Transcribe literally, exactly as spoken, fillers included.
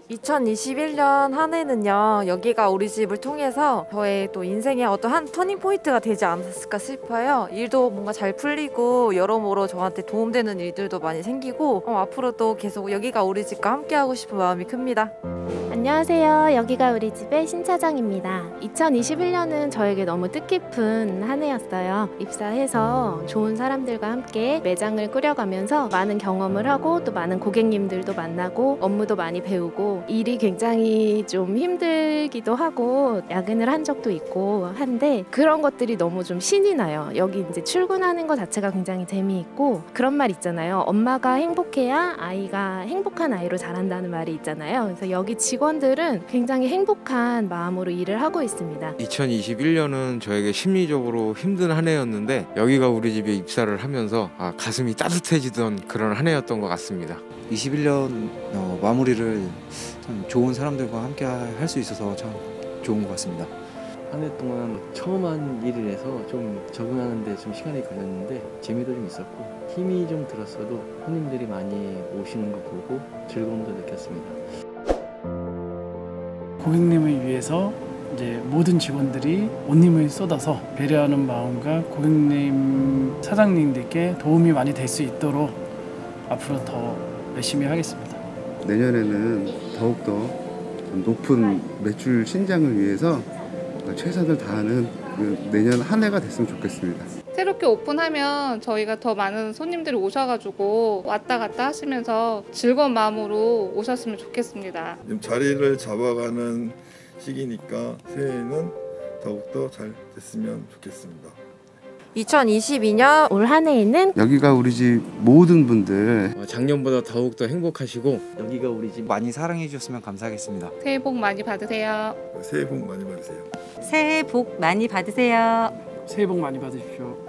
이천이십일 년 한 해는요, 여기가 우리 집을 통해서 저의 또 인생의 어떤 한 터닝 포인트가 되지 않았을까 싶어요. 일도 뭔가 잘 풀리고 여러모로 저한테 도움되는 일들도 많이 생기고 어, 앞으로도 계속 여기가 우리 집과 함께하고 싶은 마음이 큽니다. 안녕하세요. 여기가 우리 집의 신 차장입니다. 이천이십일 년은 저에게 너무 뜻깊은 한 해였어요. 입사해서 좋은 사람들과 함께 매장을 꾸려가면서 많은 경험을 하고 또 많은 고객님들도 만나고 업무도 많이 배우고 일이 굉장히 좀 힘들기도 하고 야근을 한 적도 있고 한데 그런 것들이 너무 좀 신이 나요. 여기 이제 출근하는 것 자체가 굉장히 재미있고 그런 말 있잖아요. 엄마가 행복해야 아이가 행복한 아이로 자란다는 말이 있잖아요. 그래서 여기 직원들은 굉장히 행복한 마음으로 일을 하고 있습니다. 이천이십일 년은 저에게 심리적으로 힘든 한 해였는데 여기가 우리 집에 입사를 하면서 아, 가슴이 따뜻해지던 그런 한 해였던 것 같습니다. 이십일 년 어, 마무리를 참 좋은 사람들과 함께 할 수 있어서 참 좋은 것 같습니다. 한 해 동안 처음 한 일이라서 좀 적응하는데 좀 시간이 걸렸는데 재미도 좀 있었고 힘이 좀 들었어도 손님들이 많이 오시는 거 보고 즐거움도 느꼈습니다. 고객님을 위해서 이제 모든 직원들이 온 힘을 쏟아서 배려하는 마음과 고객님, 사장님들께 도움이 많이 될 수 있도록 앞으로 더 열심히 하겠습니다. 내년에는 더욱더 높은 매출 신장을 위해서 최선을 다하는 그 내년 한 해가 됐으면 좋겠습니다. 새롭게 오픈하면 저희가 더 많은 손님들이 오셔가지고 왔다 갔다 하시면서 즐거운 마음으로 오셨으면 좋겠습니다. 지금 자리를 잡아가는 시기니까 새해에는 더욱더 잘 됐으면 좋겠습니다. 이천이십이 년 올 한 해에는 여기가 우리 집 모든 분들 어, 작년보다 더욱더 행복하시고 여기가 우리 집 많이 사랑해 주셨으면 감사하겠습니다. 새해 복 많이 받으세요. 새해 복 많이 받으세요. 새해 복 많이 받으세요. 새해 복 많이 받으십시오.